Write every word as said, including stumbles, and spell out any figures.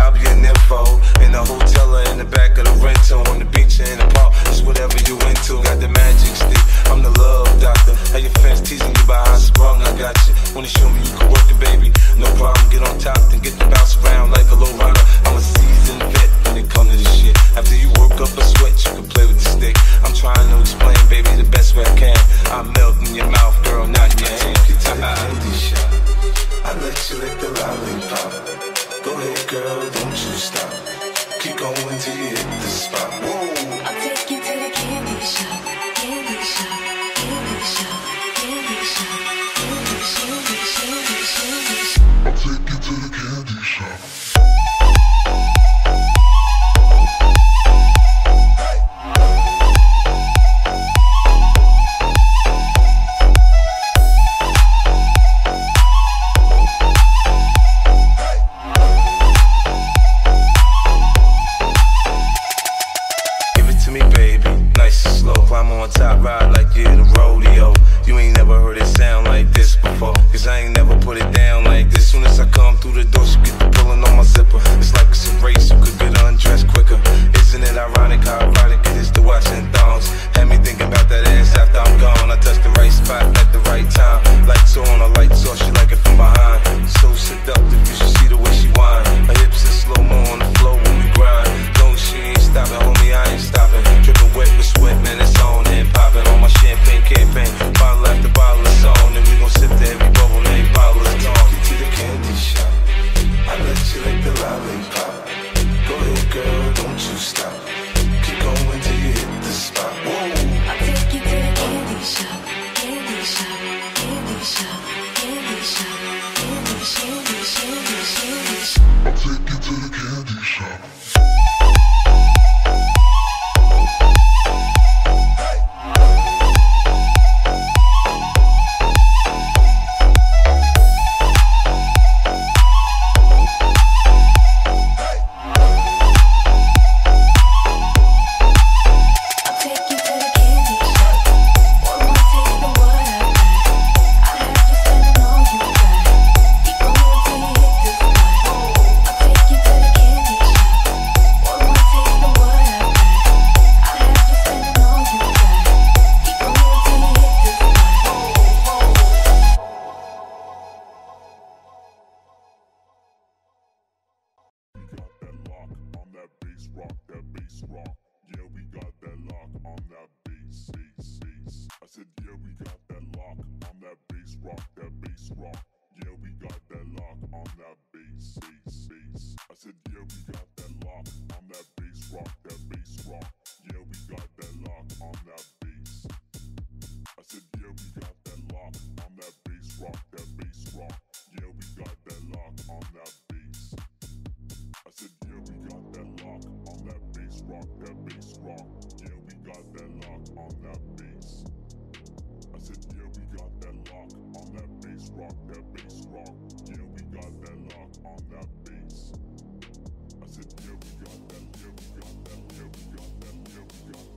copy and info. In the hotel or in the back of the rental, on the beach or in the park, it's whatever you into. Got the magic stick, I'm the love doctor. How your fans teasing you about how I sprung, I got you. Wanna show me you can work it, baby? No problem, get on top, then get to bounce around like a low rider. I'm a seasoned vet when it comes to this shit. After you work up a sweat, you can play with the stick. I'm trying to explain, baby, the best way I can. I melt in your mouth, girl, not in your hand. Take you to the candy shop, I let you lick the lollipop. Go ahead, girl, don't you stop. Keep going till you hit the spot. Whoa. I'll take you to the candy shop, candy shop, candy shop, candy shop, candy shop, candy shop, candy shop. I'll take you to the candy shop. On top, ride like you in a rodeo. You ain't never heard it sound like this before, cause I ain't never put it down like this. Soon as I come through the door, she get to pulling on my zipper. It's like it's a race, you could get undressed quicker. Isn't it ironic how ironic it is to watching thongs? Had me thinking about that ass after I'm gone. I touch the right spot at the right time. Lights on, a lights off, she like it from behind. So seductive, you should see the way she whine. Her hips in slow-mo on the floor when we grind. Long as she ain't stopping, homie, I ain't stopping. Dripping wet with sweat, man, it's on and popping on my champagne campaign. Bottle after bottle is on, and we gon' sip to every bubble and every bottle is gone. Get to the candy shop, I let you lick the lollipop. Go ahead, girl, don't you stop. Keep going till you hit the spot. Whoa. I'll take you to the candy shop, candy shop, candy shop, candy shop, candy shop, candy shop, candy shop. I'll take you to the candy shop. Yeah, we got that, yeah, we got that, yeah, we got that, yeah, we got that.